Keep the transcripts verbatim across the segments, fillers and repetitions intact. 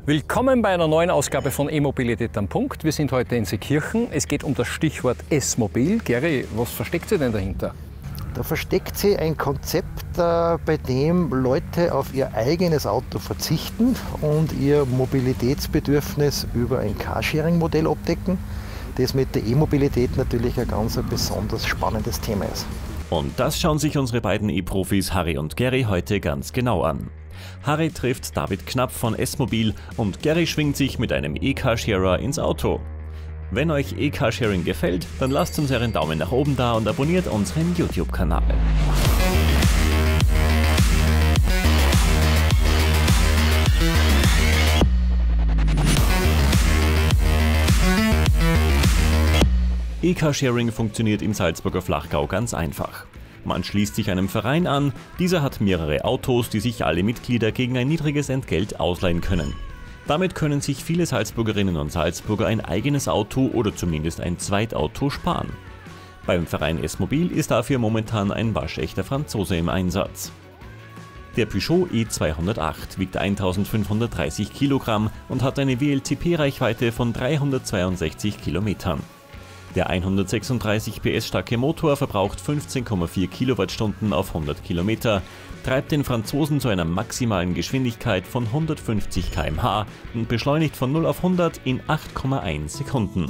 Willkommen bei einer neuen Ausgabe von E-Mobilität am Punkt. Wir sind heute in Seekirchen. Es geht um das Stichwort S-Mobil. Gary, was versteckt sich denn dahinter? Da versteckt sich ein Konzept, äh, bei dem Leute auf ihr eigenes Auto verzichten und ihr Mobilitätsbedürfnis über ein Carsharing-Modell abdecken, das mit der E-Mobilität natürlich ein ganz ein besonders spannendes Thema ist. Und das schauen sich unsere beiden E-Profis Harry und Gary heute ganz genau an. Harry trifft David Knapp von S-Mobil und Gary schwingt sich mit einem E-Carsharer ins Auto. Wenn euch E-Carsharing gefällt, dann lasst uns einen Daumen nach oben da und abonniert unseren YouTube-Kanal. E-Carsharing funktioniert im Salzburger Flachgau ganz einfach. Man schließt sich einem Verein an, dieser hat mehrere Autos, die sich alle Mitglieder gegen ein niedriges Entgelt ausleihen können. Damit können sich viele Salzburgerinnen und Salzburger ein eigenes Auto oder zumindest ein Zweitauto sparen. Beim Verein S-Mobil ist dafür momentan ein waschechter Franzose im Einsatz. Der Peugeot E zweihundertacht wiegt eintausendfünfhundertdreißig Kilogramm und hat eine W L T P-Reichweite von dreihundertzweiundsechzig Kilometern. Der hundertsechsunddreißig P S starke Motor verbraucht fünfzehn Komma vier Kilowattstunden auf hundert Kilometer, treibt den Franzosen zu einer maximalen Geschwindigkeit von hundertfünfzig Kilometer pro Stunde und beschleunigt von null auf hundert in acht Komma eins Sekunden.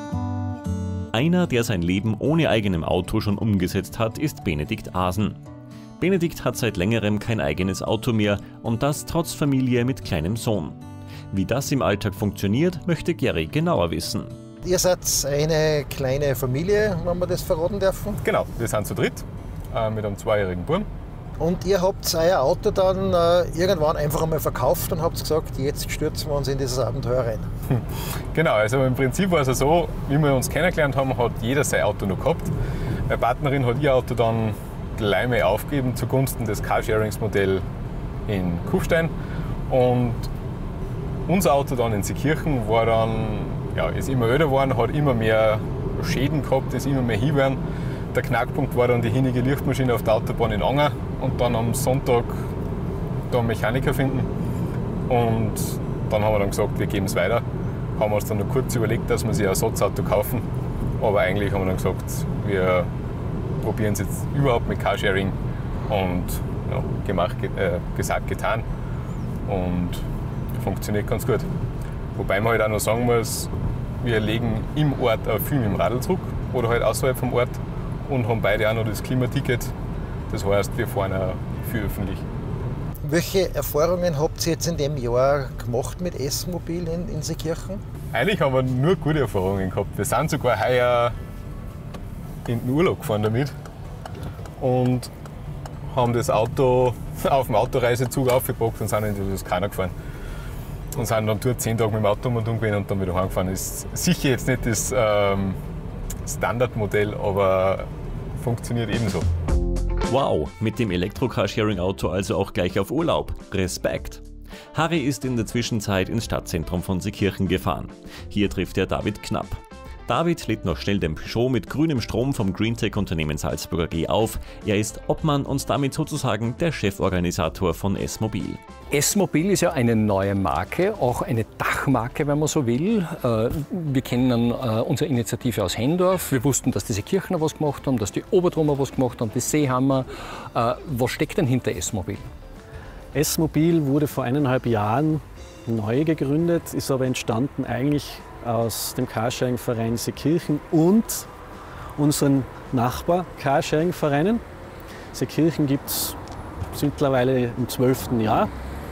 Einer, der sein Leben ohne eigenem Auto schon umgesetzt hat, ist Benedikt Asen. Benedikt hat seit längerem kein eigenes Auto mehr und das trotz Familie mit kleinem Sohn. Wie das im Alltag funktioniert, möchte Gary genauer wissen. Ihr seid eine kleine Familie, wenn wir das verraten dürfen. Genau, wir sind zu dritt äh, mit einem zweijährigen Buben. Und ihr habt euer Auto dann äh, irgendwann einfach einmal verkauft und habt gesagt, jetzt stürzen wir uns in dieses Abenteuer rein. Genau, also im Prinzip war es so, wie wir uns kennengelernt haben, hat jeder sein Auto noch gehabt. Meine Partnerin hat ihr Auto dann gleich mal aufgegeben zugunsten des Carsharings-Modells in Kufstein. Und unser Auto dann in Seekirchen war dann, ja, ist immer öder geworden, hat immer mehr Schäden gehabt, ist immer mehr hingegangen. Der Knackpunkt war dann die hinige Lichtmaschine auf der Autobahn in Anger und dann am Sonntag da einen Mechaniker finden. Und dann haben wir dann gesagt, wir geben es weiter. Haben uns dann noch kurz überlegt, dass wir sich ein Ersatzauto kaufen. Aber eigentlich haben wir dann gesagt, wir probieren es jetzt überhaupt mit Carsharing. Und ja, gemacht, äh, gesagt, getan. Und funktioniert ganz gut. Wobei man halt auch noch sagen muss, wir legen im Ort auch viel mit dem Radl zurück oder halt außerhalb vom Ort und haben beide auch noch das Klimaticket. Das heißt, wir fahren auch viel öffentlich. Welche Erfahrungen habt ihr jetzt in dem Jahr gemacht mit S-Mobil in, in Seekirchen? Eigentlich haben wir nur gute Erfahrungen gehabt. Wir sind sogar heuer in den Urlaub gefahren damit und haben das Auto auf dem Autoreisezug aufgepackt und sind in die Toskana gefahren. Und sind dann dort zehn Tage mit dem Auto um und um gewesen und dann wieder heimgefahren. Ist sicher jetzt nicht das ähm, Standardmodell, aber funktioniert ebenso. Wow, mit dem Elektro-Carsharing-Auto also auch gleich auf Urlaub. Respekt! Harry ist in der Zwischenzeit ins Stadtzentrum von Seekirchen gefahren. Hier trifft er David Knapp. David lädt noch schnell den Peugeot mit grünem Strom vom Greentech-Unternehmen Salzburger G auf. Er ist Obmann und damit sozusagen der Cheforganisator von S-Mobil. S-Mobil ist ja eine neue Marke, auch eine Dachmarke, wenn man so will. Wir kennen unsere Initiative aus Hendorf. Wir wussten, dass diese Kirchner was gemacht haben, dass die Obertrummer was gemacht haben, die Seehammer. Was steckt denn hinter S-Mobil? S-Mobil wurde vor eineinhalb Jahren neu gegründet, ist aber entstanden eigentlich aus dem Carsharing-Verein Seekirchen und unseren Nachbar-Carsharing-Vereinen. Seekirchen gibt es mittlerweile im zwölften Jahr.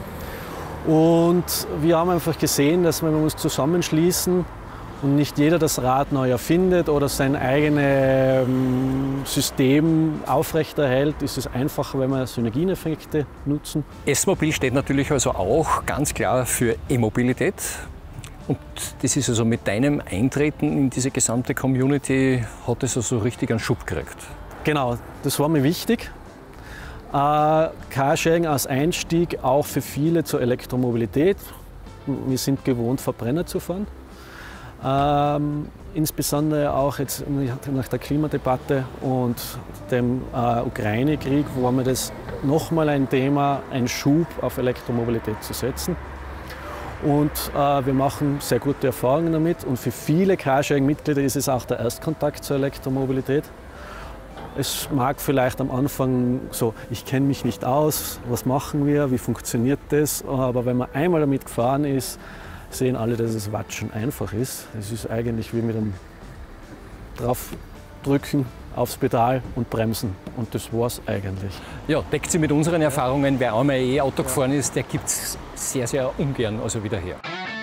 Und wir haben einfach gesehen, dass wenn wir uns zusammenschließen und nicht jeder das Rad neu erfindet oder sein eigenes System aufrechterhält, ist es einfacher, wenn wir Synergieneffekte nutzen. S-Mobil steht natürlich also auch ganz klar für E-Mobilität. Und das ist also mit deinem Eintreten in diese gesamte Community, hat es also richtig einen Schub gekriegt. Genau, das war mir wichtig. Äh, Carsharing als Einstieg auch für viele zur Elektromobilität. Wir sind gewohnt, Verbrenner zu fahren. Ähm, insbesondere auch jetzt nach der Klimadebatte und dem äh, Ukraine-Krieg war mir das nochmal ein Thema, einen Schub auf Elektromobilität zu setzen. Und äh, wir machen sehr gute Erfahrungen damit. Und für viele Carsharing-Mitglieder ist es auch der Erstkontakt zur Elektromobilität. Es mag vielleicht am Anfang so, ich kenne mich nicht aus, was machen wir, wie funktioniert das? Aber wenn man einmal damit gefahren ist, sehen alle, dass es Watschen einfach ist. Es ist eigentlich wie mit einem Draufdrücken aufs Pedal und bremsen. Und das war's eigentlich. Ja, deckt sich mit unseren Erfahrungen. Wer einmal E-Auto gefahren ist, der gibt es sehr, sehr ungern also wieder her.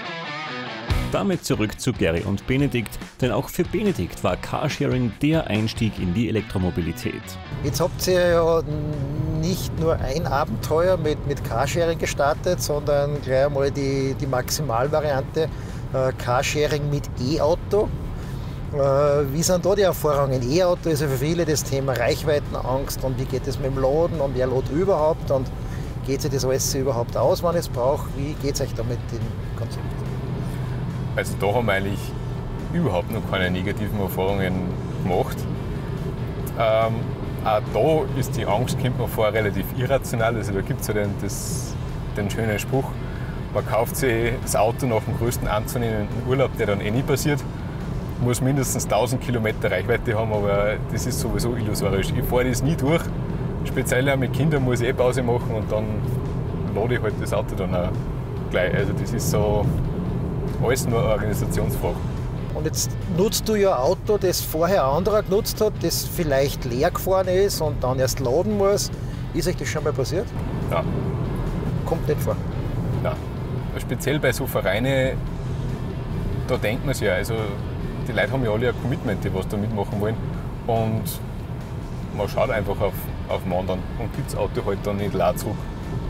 Damit zurück zu Gary und Benedikt, denn auch für Benedikt war Carsharing der Einstieg in die Elektromobilität. Jetzt habt ihr ja nicht nur ein Abenteuer mit, mit Carsharing gestartet, sondern gleich einmal die, die Maximalvariante äh, Carsharing mit E-Auto. Äh, wie sind da die Erfahrungen? E-Auto ist ja für viele das Thema Reichweitenangst und wie geht es mit dem Laden und wer lädt überhaupt und geht sich das alles überhaupt aus, wann es braucht? Wie geht es euch da mit dem Konzept? Also da haben wir eigentlich überhaupt noch keine negativen Erfahrungen gemacht. Ähm, auch da ist die Angst, kommt man vor, relativ irrational. Also da gibt es ja den, das, den schönen Spruch, man kauft sich das Auto nach dem größten anzunehmenden Urlaub, der dann eh nie passiert. Muss mindestens tausend Kilometer Reichweite haben, aber das ist sowieso illusorisch. Ich fahre das nie durch. Speziell auch mit Kindern muss ich eh Pause machen und dann lade ich halt das Auto dann auch gleich. Also das ist so alles nur eine Organisationsfrage. Und jetzt nutzt du ja ein Auto, das vorher ein anderer genutzt hat, das vielleicht leer gefahren ist und dann erst laden muss. Ist euch das schon mal passiert? Nein. Kommt nicht vor? Nein. Speziell bei so Vereinen, da denkt man sich ja, also die Leute haben ja alle ein Commitment, die was da mitmachen wollen. Und man schaut einfach auf, auf den anderen und gibt das Auto halt dann nicht leer zurück.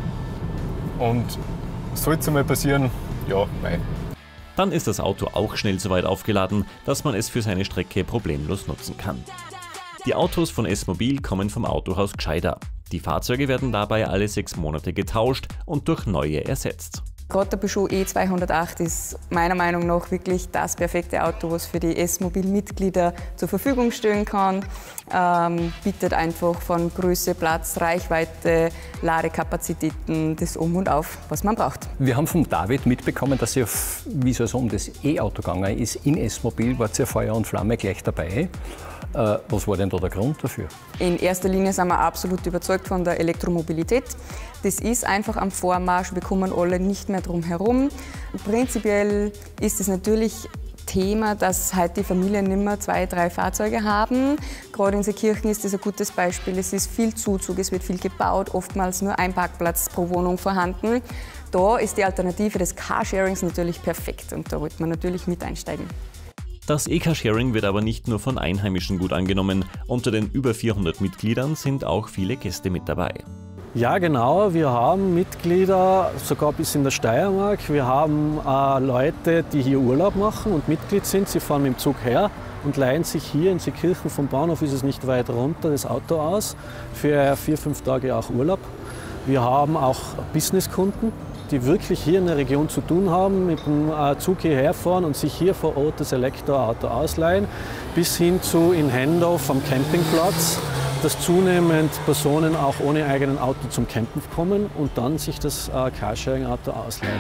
Und sollte es einmal passieren, ja, nein. Dann ist das Auto auch schnell so weit aufgeladen, dass man es für seine Strecke problemlos nutzen kann. Die Autos von S-Mobil kommen vom Autohaus Gscheider. Die Fahrzeuge werden dabei alle sechs Monate getauscht und durch neue ersetzt. Gerade der Peugeot E zweihundertacht ist meiner Meinung nach wirklich das perfekte Auto, was für die S-Mobil-Mitglieder zur Verfügung stellen kann. Ähm, bietet einfach von Größe, Platz, Reichweite, Ladekapazitäten, das Um und Auf, was man braucht. Wir haben von David mitbekommen, dass ihr, wie es also um das E-Auto gegangen ist, in S-Mobil wart ihr Feuer und Flamme gleich dabei. Äh, was war denn da der Grund dafür? In erster Linie sind wir absolut überzeugt von der Elektromobilität. Das ist einfach am Vormarsch, wir kommen alle nicht mehr drum herum. Prinzipiell ist es natürlich Thema, dass heute die Familien nicht mehr zwei, drei Fahrzeuge haben. Gerade in Seekirchen ist das ein gutes Beispiel. Es ist viel Zuzug, es wird viel gebaut, oftmals nur ein Parkplatz pro Wohnung vorhanden. Da ist die Alternative des Carsharings natürlich perfekt und da wollte man natürlich mit einsteigen. Das E-Carsharing wird aber nicht nur von Einheimischen gut angenommen. Unter den über vierhundert Mitgliedern sind auch viele Gäste mit dabei. Ja, genau. Wir haben Mitglieder sogar bis in der Steiermark. Wir haben äh, Leute, die hier Urlaub machen und Mitglied sind. Sie fahren mit dem Zug her und leihen sich hier in Seekirchen vom Bahnhof, ist es nicht weit runter, das Auto aus. Für vier, fünf Tage auch Urlaub. Wir haben auch Businesskunden, die wirklich hier in der Region zu tun haben, mit dem Zug hierher fahren und sich hier vor Ort das Elektroauto ausleihen, bis hin zu in Hendorf am Campingplatz, dass zunehmend Personen auch ohne eigenen Auto zum Campen kommen und dann sich das Carsharing-Auto ausleihen.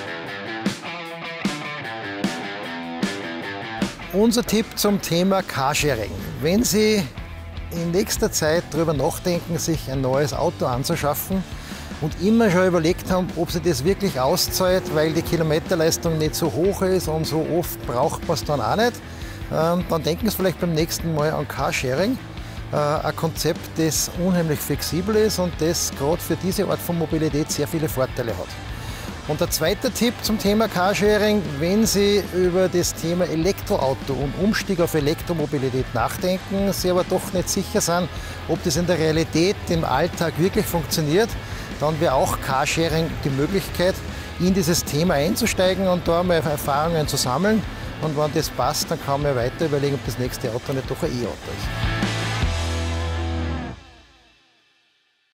Unser Tipp zum Thema Carsharing. Wenn Sie in nächster Zeit darüber nachdenken, sich ein neues Auto anzuschaffen, und immer schon überlegt haben, ob sie das wirklich auszahlt, weil die Kilometerleistung nicht so hoch ist und so oft braucht man es dann auch nicht, ähm, dann denken Sie vielleicht beim nächsten Mal an Carsharing. Äh, ein Konzept, das unheimlich flexibel ist und das gerade für diese Art von Mobilität sehr viele Vorteile hat. Und der zweite Tipp zum Thema Carsharing, wenn Sie über das Thema Elektroauto und Umstieg auf Elektromobilität nachdenken, Sie aber doch nicht sicher sind, ob das in der Realität im Alltag wirklich funktioniert, dann wäre auch Carsharing die Möglichkeit, in dieses Thema einzusteigen und da mal Erfahrungen zu sammeln. Und wenn das passt, dann kann man weiter überlegen, ob das nächste Auto nicht doch ein E-Auto ist.